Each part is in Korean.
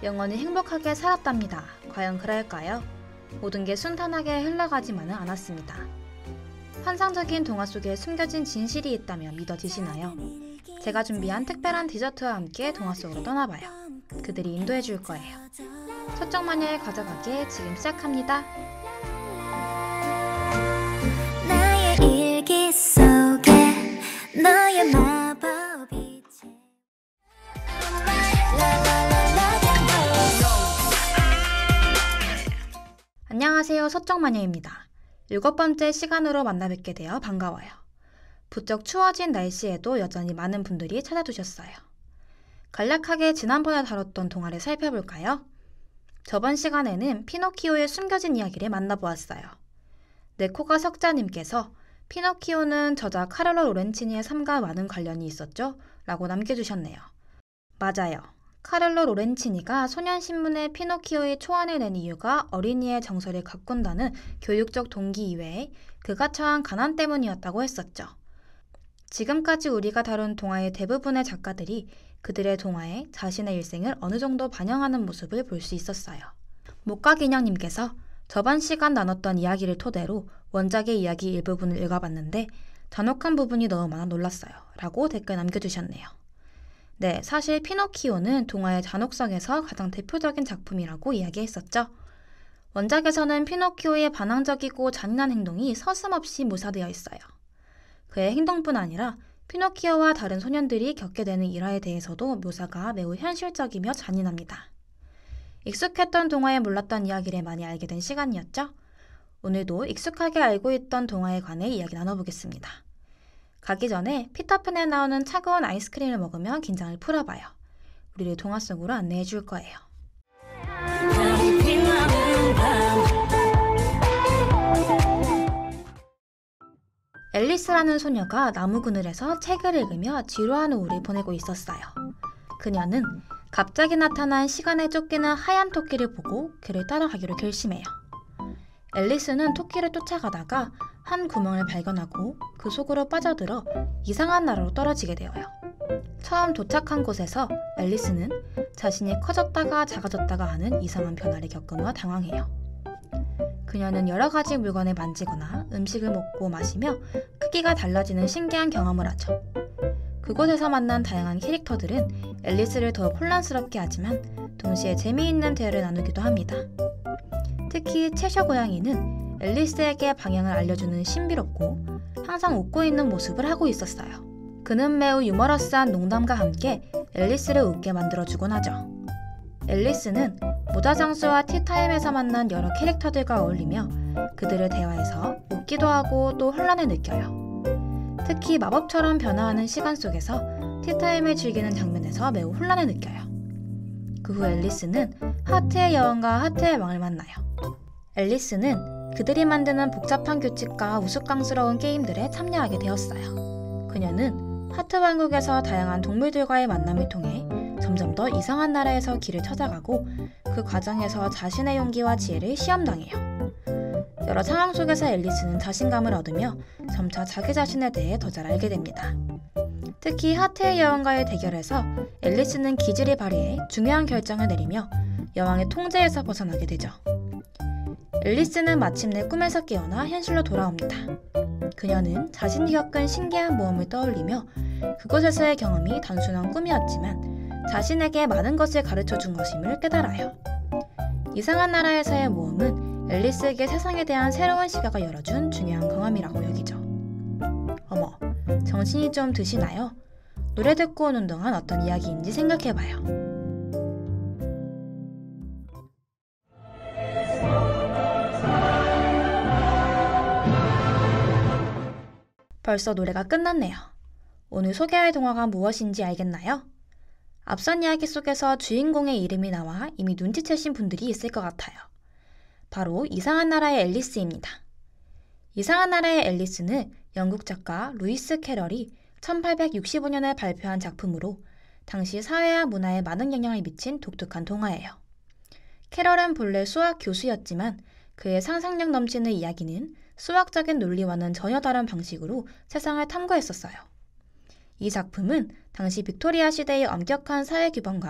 영원히 행복하게 살았답니다. 과연 그럴까요? 모든 게 순탄하게 흘러가지만은 않았습니다. 환상적인 동화 속에 숨겨진 진실이 있다면 믿어지시나요? 제가 준비한 특별한 디저트와 함께 동화 속으로 떠나봐요. 그들이 인도해 줄 거예요. 서쪽마녀의 가져가기 지금 시작합니다. 나의 일기 속에 너의 마법이 안녕하세요, 서쪽마녀입니다. 7번째 시간으로 만나뵙게 되어 반가워요. 부쩍 추워진 날씨에도 여전히 많은 분들이 찾아주셨어요. 간략하게 지난번에 다뤘던 동화를 살펴볼까요? 저번 시간에는 피노키오의 숨겨진 이야기를 만나보았어요. 네코가 석자님께서 피노키오는 저자 카를로 로렌치니의 삶과 많은 관련이 있었죠? 라고 남겨주셨네요. 맞아요. 카를로 로렌치니가 소년신문에 피노키오의 초안을 낸 이유가 어린이의 정서를 가꾼다는 교육적 동기 이외에 그가 처한 가난 때문이었다고 했었죠. 지금까지 우리가 다룬 동화의 대부분의 작가들이 그들의 동화에 자신의 일생을 어느 정도 반영하는 모습을 볼 수 있었어요. 목각인형님께서 저번 시간 나눴던 이야기를 토대로 원작의 이야기 일부분을 읽어봤는데 잔혹한 부분이 너무 많아 놀랐어요. 라고 댓글 남겨주셨네요. 네, 사실 피노키오는 동화의 잔혹성에서 가장 대표적인 작품이라고 이야기했었죠. 원작에서는 피노키오의 반항적이고 잔인한 행동이 서슴없이 묘사되어 있어요. 그의 행동뿐 아니라 피노키오와 다른 소년들이 겪게 되는 일화에 대해서도 묘사가 매우 현실적이며 잔인합니다. 익숙했던 동화에 몰랐던 이야기를 많이 알게 된 시간이었죠? 오늘도 익숙하게 알고 있던 동화에 관해 이야기 나눠보겠습니다. 가기 전에 피터팬에 나오는 차가운 아이스크림을 먹으며 긴장을 풀어봐요. 우리를 동화 속으로 안내해 줄 거예요. 앨리스라는 소녀가 나무 그늘에서 책을 읽으며 지루한 오후를 보내고 있었어요. 그녀는 갑자기 나타난 시간에 쫓기는 하얀 토끼를 보고 그를 따라가기로 결심해요. 앨리스는 토끼를 쫓아가다가 한 구멍을 발견하고 그 속으로 빠져들어 이상한 나라로 떨어지게 되어요. 처음 도착한 곳에서 앨리스는 자신이 커졌다가 작아졌다가 하는 이상한 변화를 겪으며 당황해요. 그녀는 여러 가지 물건을 만지거나 음식을 먹고 마시며 크기가 달라지는 신기한 경험을 하죠. 그곳에서 만난 다양한 캐릭터들은 앨리스를 더 혼란스럽게 하지만 동시에 재미있는 대화를 나누기도 합니다. 특히 채셔 고양이는 앨리스에게 방향을 알려주는 신비롭고 항상 웃고 있는 모습을 하고 있었어요. 그는 매우 유머러스한 농담과 함께 앨리스를 웃게 만들어주곤 하죠. 앨리스는 모자장수와 티타임에서 만난 여러 캐릭터들과 어울리며 그들의 대화에서 웃기도 하고 또 혼란을 느껴요. 특히 마법처럼 변화하는 시간 속에서 티타임을 즐기는 장면에서 매우 혼란을 느껴요. 그 후 앨리스는 하트의 여왕과 하트의 왕을 만나요. 앨리스는 그들이 만드는 복잡한 규칙과 우스꽝스러운 게임들에 참여하게 되었어요. 그녀는 하트 왕국에서 다양한 동물들과의 만남을 통해 점점 더 이상한 나라에서 길을 찾아가고 그 과정에서 자신의 용기와 지혜를 시험당해요. 여러 상황 속에서 앨리스는 자신감을 얻으며 점차 자기 자신에 대해 더 잘 알게 됩니다. 특히 하트의 여왕과의 대결에서 앨리스는 기질을 발휘해 중요한 결정을 내리며 여왕의 통제에서 벗어나게 되죠. 앨리스는 마침내 꿈에서 깨어나 현실로 돌아옵니다. 그녀는 자신이 겪은 신기한 모험을 떠올리며 그곳에서의 경험이 단순한 꿈이었지만 자신에게 많은 것을 가르쳐준 것임을 깨달아요. 이상한 나라에서의 모험은 앨리스에게 세상에 대한 새로운 시각을 열어준 중요한 경험이라고 여기죠. 어머, 정신이 좀 드시나요? 노래 듣고 오는 동안 어떤 이야기인지 생각해봐요. 벌써 노래가 끝났네요. 오늘 소개할 동화가 무엇인지 알겠나요? 앞선 이야기 속에서 주인공의 이름이 나와 이미 눈치채신 분들이 있을 것 같아요. 바로 이상한 나라의 앨리스입니다. 이상한 나라의 앨리스는 영국 작가 루이스 캐럴이 1865년에 발표한 작품으로 당시 사회와 문화에 많은 영향을 미친 독특한 동화예요. 캐럴은 본래 수학 교수였지만 그의 상상력 넘치는 이야기는 수학적인 논리와는 전혀 다른 방식으로 세상을 탐구했었어요. 이 작품은 당시 빅토리아 시대의 엄격한 사회 규범과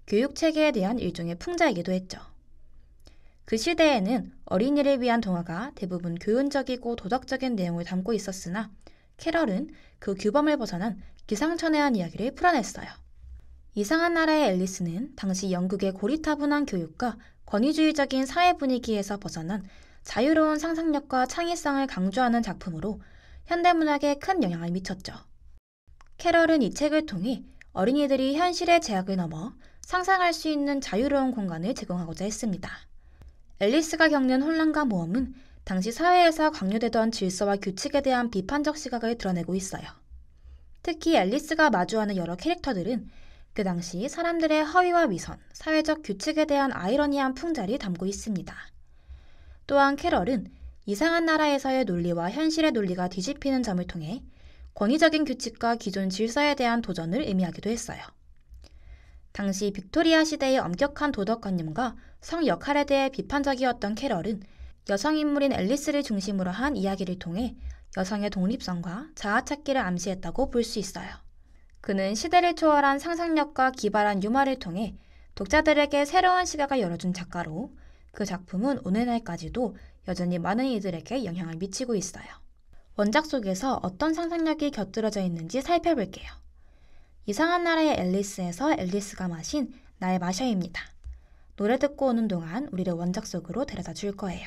교육체계에 대한 일종의 풍자이기도 했죠. 그 시대에는 어린이를 위한 동화가 대부분 교훈적이고 도덕적인 내용을 담고 있었으나 캐럴은 그 규범을 벗어난 기상천외한 이야기를 풀어냈어요. 이상한 나라의 앨리스는 당시 영국의 고리타분한 교육과 권위주의적인 사회 분위기에서 벗어난 자유로운 상상력과 창의성을 강조하는 작품으로 현대문학에 큰 영향을 미쳤죠. 캐럴은 이 책을 통해 어린이들이 현실의 제약을 넘어 상상할 수 있는 자유로운 공간을 제공하고자 했습니다. 앨리스가 겪는 혼란과 모험은 당시 사회에서 강요되던 질서와 규칙에 대한 비판적 시각을 드러내고 있어요. 특히 앨리스가 마주하는 여러 캐릭터들은 그 당시 사람들의 허위와 위선, 사회적 규칙에 대한 아이러니한 풍자를 담고 있습니다. 또한 캐럴은 이상한 나라에서의 논리와 현실의 논리가 뒤집히는 점을 통해 권위적인 규칙과 기존 질서에 대한 도전을 의미하기도 했어요. 당시 빅토리아 시대의 엄격한 도덕관념과 성 역할에 대해 비판적이었던 캐럴은 여성 인물인 앨리스를 중심으로 한 이야기를 통해 여성의 독립성과 자아찾기를 암시했다고 볼 수 있어요. 그는 시대를 초월한 상상력과 기발한 유머를 통해 독자들에게 새로운 시각을 열어준 작가로 그 작품은 오늘날까지도 여전히 많은 이들에게 영향을 미치고 있어요. 원작 속에서 어떤 상상력이 곁들여져 있는지 살펴볼게요. 이상한 나라의 앨리스에서 앨리스가 마신 날 마셔입니다. 노래 듣고 오는 동안 우리를 원작 속으로 데려다 줄 거예요.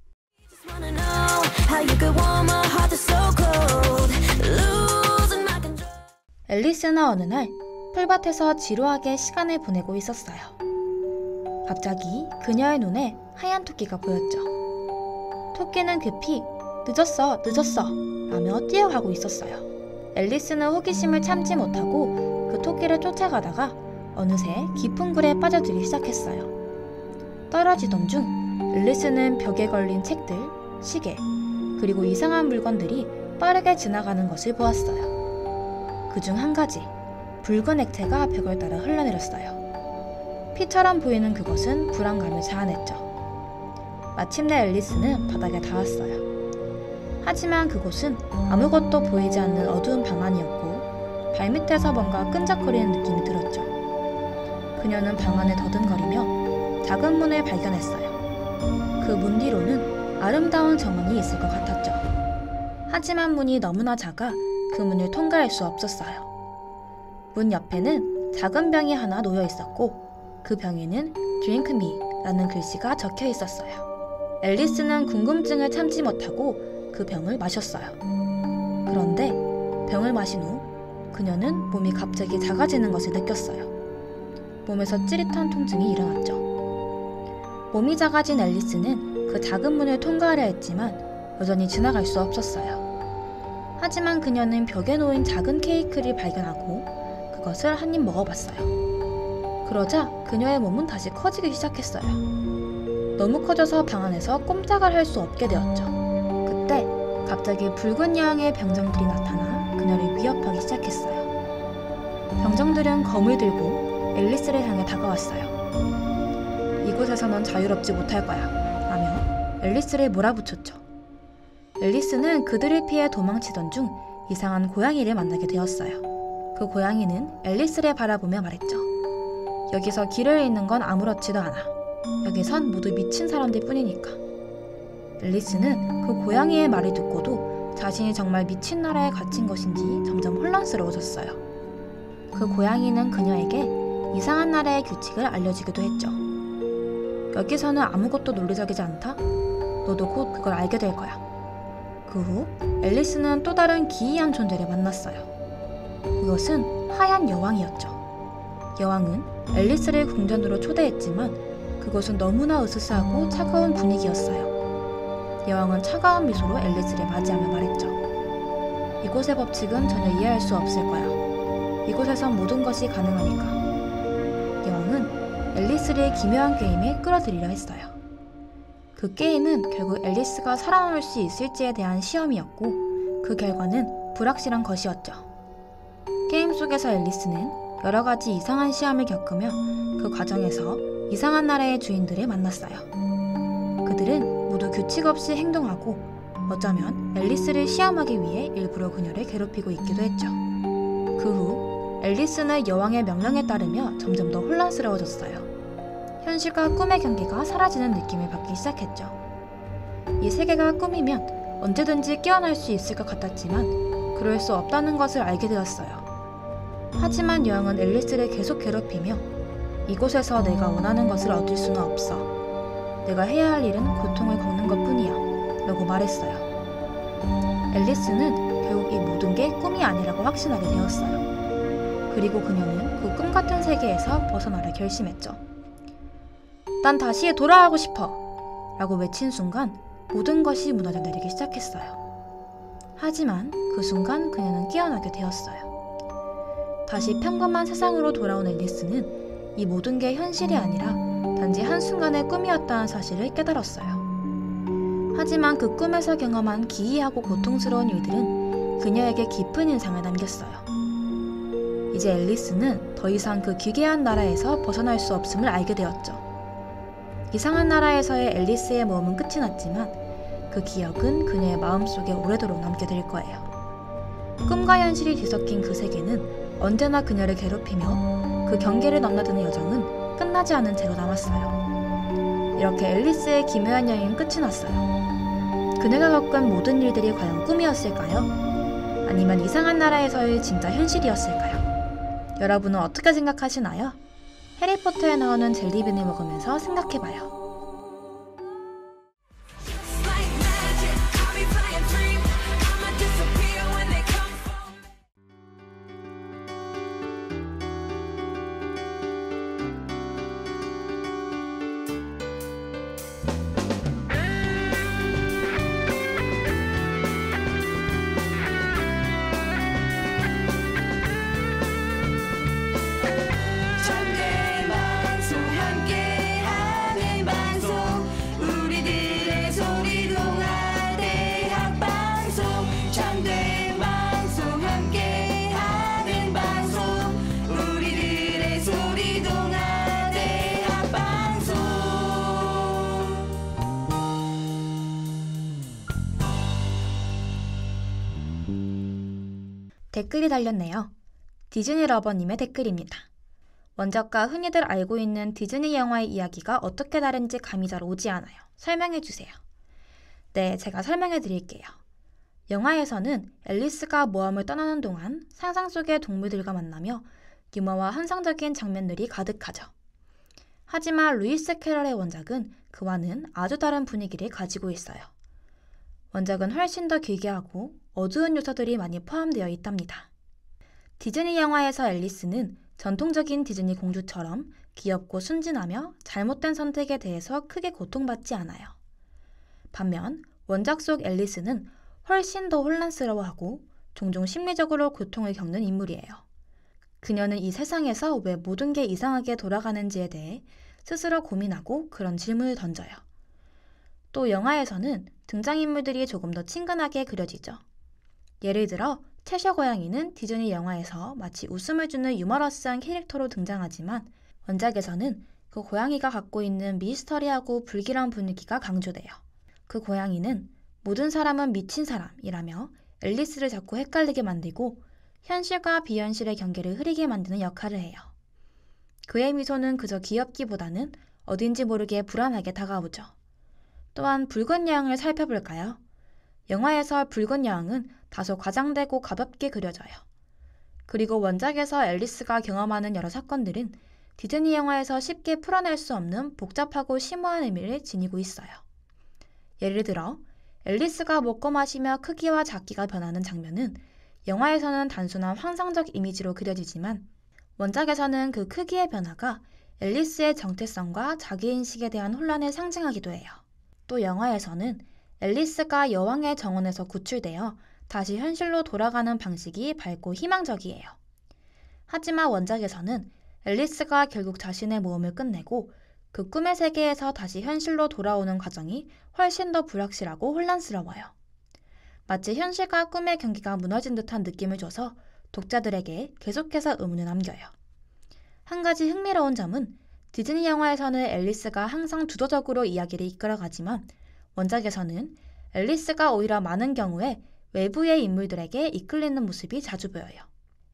앨리스는 어느 날 풀밭에서 지루하게 시간을 보내고 있었어요. 갑자기 그녀의 눈에 하얀 토끼가 보였죠. 토끼는 급히 늦었어 라며 뛰어가고 있었어요. 앨리스는 호기심을 참지 못하고 그 토끼를 쫓아가다가 어느새 깊은 굴에 빠져들기 시작했어요. 떨어지던 중 앨리스는 벽에 걸린 책들, 시계, 그리고 이상한 물건들이 빠르게 지나가는 것을 보았어요. 그중 한 가지, 붉은 액체가 벽을 따라 흘러내렸어요. 피처럼 보이는 그것은 불안감을 자아냈죠. 마침내 앨리스는 바닥에 닿았어요. 하지만 그곳은 아무것도 보이지 않는 어두운 방 안이었고 발밑에서 뭔가 끈적거리는 느낌이 들었죠. 그녀는 방 안에 더듬거리며 작은 문을 발견했어요. 그 문 뒤로는 아름다운 정원이 있을 것 같았죠. 하지만 문이 너무나 작아 그 문을 통과할 수 없었어요. 문 옆에는 작은 병이 하나 놓여 있었고 그 병에는 Drink me 라는 글씨가 적혀 있었어요. 앨리스는 궁금증을 참지 못하고 그 병을 마셨어요. 그런데 병을 마신 후 그녀는 몸이 갑자기 작아지는 것을 느꼈어요. 몸에서 찌릿한 통증이 일어났죠. 몸이 작아진 앨리스는 그 작은 문을 통과하려 했지만 여전히 지나갈 수 없었어요. 하지만 그녀는 벽에 놓인 작은 케이크를 발견하고 그것을 한 입 먹어봤어요. 그러자 그녀의 몸은 다시 커지기 시작했어요. 너무 커져서 방 안에서 꼼짝을 할 수 없게 되었죠. 그때 갑자기 붉은 여왕의 병정들이 나타나 그녀를 위협하기 시작했어요. 병정들은 검을 들고 앨리스를 향해 다가왔어요. 이곳에서 넌 자유롭지 못할 거야 라며 앨리스를 몰아붙였죠. 앨리스는 그들을 피해 도망치던 중 이상한 고양이를 만나게 되었어요. 그 고양이는 앨리스를 바라보며 말했죠. 여기서 길을 잃는 건 아무렇지도 않아. 여기선 모두 미친 사람들 뿐이니까. 앨리스는 그 고양이의 말을 듣고도 자신이 정말 미친 나라에 갇힌 것인지 점점 혼란스러워졌어요. 그 고양이는 그녀에게 이상한 나라의 규칙을 알려주기도 했죠. 여기서는 아무것도 논리적이지 않다? 너도 곧 그걸 알게 될 거야. 그 후 앨리스는 또 다른 기이한 존재를 만났어요. 그것은 하얀 여왕이었죠. 여왕은 앨리스를 궁전으로 초대했지만 그곳은 너무나 으스스하고 차가운 분위기였어요. 여왕은 차가운 미소로 앨리스를 맞이하며 말했죠. 이곳의 법칙은 전혀 이해할 수 없을 거야. 이곳에선 모든 것이 가능하니까. 여왕은 앨리스를 기묘한 게임에 끌어들이려 했어요. 그 게임은 결국 앨리스가 살아남을 수 있을지에 대한 시험이었고 그 결과는 불확실한 것이었죠. 게임 속에서 앨리스는 여러 가지 이상한 시험을 겪으며 그 과정에서 이상한 나라의 주인들을 만났어요. 그들은 모두 규칙 없이 행동하고 어쩌면 앨리스를 시험하기 위해 일부러 그녀를 괴롭히고 있기도 했죠. 그 후 앨리스는 여왕의 명령에 따르며 점점 더 혼란스러워졌어요. 현실과 꿈의 경계가 사라지는 느낌을 받기 시작했죠. 이 세계가 꿈이면 언제든지 깨어날 수 있을 것 같았지만 그럴 수 없다는 것을 알게 되었어요. 하지만 여왕은 앨리스를 계속 괴롭히며 이곳에서 내가 원하는 것을 얻을 수는 없어. 내가 해야 할 일은 고통을 겪는 것뿐이야 라고 말했어요. 앨리스는 결국 이 모든 게 꿈이 아니라고 확신하게 되었어요. 그리고 그녀는 그 꿈 같은 세계에서 벗어나려 결심했죠. 난 다시 돌아가고 싶어! 라고 외친 순간 모든 것이 무너져 내리기 시작했어요. 하지만 그 순간 그녀는 깨어나게 되었어요. 다시 평범한 세상으로 돌아온 앨리스는 이 모든 게 현실이 아니라 단지 한순간의 꿈이었다는 사실을 깨달았어요. 하지만 그 꿈에서 경험한 기이하고 고통스러운 일들은 그녀에게 깊은 인상을 남겼어요. 이제 앨리스는 더 이상 그 기괴한 나라에서 벗어날 수 없음을 알게 되었죠. 이상한 나라에서의 앨리스의 모험은 끝이 났지만 그 기억은 그녀의 마음속에 오래도록 남게 될 거예요. 꿈과 현실이 뒤섞인 그 세계는 언제나 그녀를 괴롭히며 그 경계를 넘나드는 여정은 끝나지 않은 채로 남았어요. 이렇게 앨리스의 기묘한 여행은 끝이 났어요. 그녀가 겪은 모든 일들이 과연 꿈이었을까요? 아니면 이상한 나라에서의 진짜 현실이었을까요? 여러분은 어떻게 생각하시나요? 해리포터에 나오는 젤리빈을 먹으면서 생각해봐요. 댓글이 달렸네요. 디즈니 러버님의 댓글입니다. 원작과 흔히들 알고 있는 디즈니 영화의 이야기가 어떻게 다른지 감이 잘 오지 않아요. 설명해주세요. 네, 제가 설명해 드릴게요. 영화에서는 앨리스가 모험을 떠나는 동안 상상 속의 동물들과 만나며 유머와 환상적인 장면들이 가득하죠. 하지만 루이스 캐럴의 원작은 그와는 아주 다른 분위기를 가지고 있어요. 원작은 훨씬 더 기괴하고 어두운 요소들이 많이 포함되어 있답니다. 디즈니 영화에서 앨리스는 전통적인 디즈니 공주처럼 귀엽고 순진하며 잘못된 선택에 대해서 크게 고통받지 않아요. 반면 원작 속 앨리스는 훨씬 더 혼란스러워하고 종종 심리적으로 고통을 겪는 인물이에요. 그녀는 이 세상에서 왜 모든 게 이상하게 돌아가는지에 대해 스스로 고민하고 그런 질문을 던져요. 또 영화에서는 등장인물들이 조금 더 친근하게 그려지죠. 예를 들어 채셔 고양이는 디즈니 영화에서 마치 웃음을 주는 유머러스한 캐릭터로 등장하지만 원작에서는 그 고양이가 갖고 있는 미스터리하고 불길한 분위기가 강조돼요. 그 고양이는 모든 사람은 미친 사람이라며 앨리스를 자꾸 헷갈리게 만들고 현실과 비현실의 경계를 흐리게 만드는 역할을 해요. 그의 미소는 그저 귀엽기보다는 어딘지 모르게 불안하게 다가오죠. 또한 붉은 여왕을 살펴볼까요? 영화에서 붉은 여왕은 다소 과장되고 가볍게 그려져요. 그리고 원작에서 앨리스가 경험하는 여러 사건들은 디즈니 영화에서 쉽게 풀어낼 수 없는 복잡하고 심오한 의미를 지니고 있어요. 예를 들어 앨리스가 먹고 마시며 크기와 작기가 변하는 장면은 영화에서는 단순한 환상적 이미지로 그려지지만 원작에서는 그 크기의 변화가 앨리스의 정체성과 자기인식에 대한 혼란을 상징하기도 해요. 또 영화에서는 앨리스가 여왕의 정원에서 구출되어 다시 현실로 돌아가는 방식이 밝고 희망적이에요. 하지만 원작에서는 앨리스가 결국 자신의 모험을 끝내고 그 꿈의 세계에서 다시 현실로 돌아오는 과정이 훨씬 더 불확실하고 혼란스러워요. 마치 현실과 꿈의 경계가 무너진 듯한 느낌을 줘서 독자들에게 계속해서 의문을 남겨요. 한 가지 흥미로운 점은 디즈니 영화에서는 앨리스가 항상 주도적으로 이야기를 이끌어가지만 원작에서는 앨리스가 오히려 많은 경우에 외부의 인물들에게 이끌리는 모습이 자주 보여요.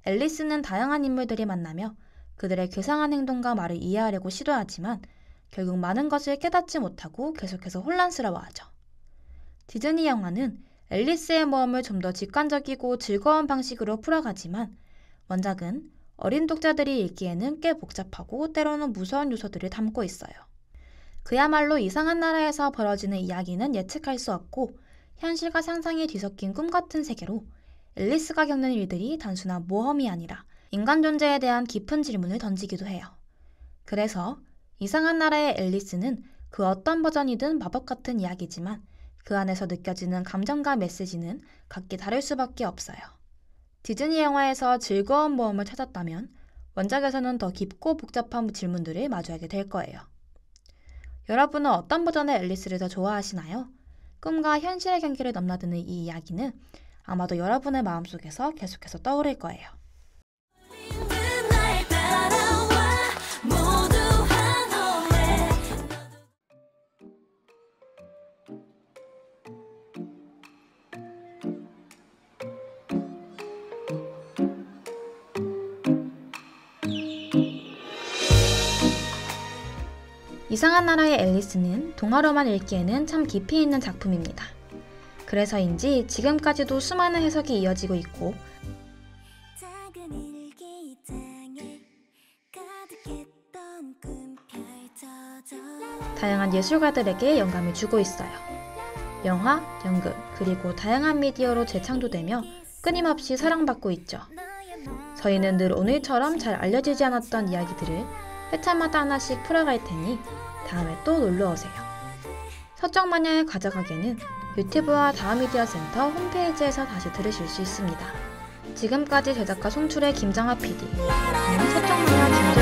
앨리스는 다양한 인물들이 만나며 그들의 괴상한 행동과 말을 이해하려고 시도하지만 결국 많은 것을 깨닫지 못하고 계속해서 혼란스러워하죠. 디즈니 영화는 앨리스의 모험을 좀 더 직관적이고 즐거운 방식으로 풀어가지만 원작은 어린 독자들이 읽기에는 꽤 복잡하고 때로는 무서운 요소들을 담고 있어요. 그야말로 이상한 나라에서 벌어지는 이야기는 예측할 수 없고 현실과 상상이 뒤섞인 꿈 같은 세계로 앨리스가 겪는 일들이 단순한 모험이 아니라 인간 존재에 대한 깊은 질문을 던지기도 해요. 그래서 이상한 나라의 앨리스는 그 어떤 버전이든 마법 같은 이야기지만 그 안에서 느껴지는 감정과 메시지는 각기 다를 수밖에 없어요. 디즈니 영화에서 즐거운 모험을 찾았다면 원작에서는 더 깊고 복잡한 질문들을 마주하게 될 거예요. 여러분은 어떤 버전의 앨리스를 더 좋아하시나요? 꿈과 현실의 경계를 넘나드는 이 이야기는 아마도 여러분의 마음속에서 계속해서 떠오를 거예요. 이상한 나라의 앨리스는 동화로만 읽기에는 참 깊이 있는 작품입니다. 그래서인지 지금까지도 수많은 해석이 이어지고 있고 다양한 예술가들에게 영감을 주고 있어요. 영화, 연극, 그리고 다양한 미디어로 재창조되며 끊임없이 사랑받고 있죠. 저희는 늘 오늘처럼 잘 알려지지 않았던 이야기들을 회차마다 하나씩 풀어갈 테니 다음에 또 놀러오세요. 서적마녀의 가져가기는 유튜브와 다음미디어 센터 홈페이지에서 다시 들으실 수 있습니다. 지금까지 제작과 송출의 김정아 PD, 저는 서적마녀 김정아